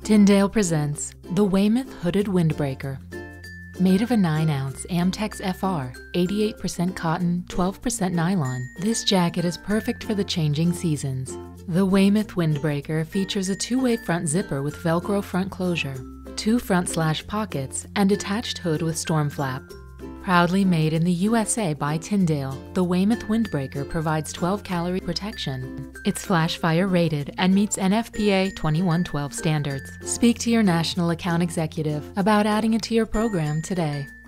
Tyndale presents the Weymouth Hooded Windbreaker. Made of a 9-ounce Amtex FR, 88% cotton, 12% nylon, this jacket is perfect for the changing seasons. The Weymouth Windbreaker features a two-way front zipper with velcro front closure, 2 front pockets, and attached hood with storm flap. Proudly made in the USA by Tyndale, the Weymouth Windbreaker provides 12-calorie protection. It's flash fire rated and meets NFPA 2112 standards. Speak to your national account executive about adding it to your program today.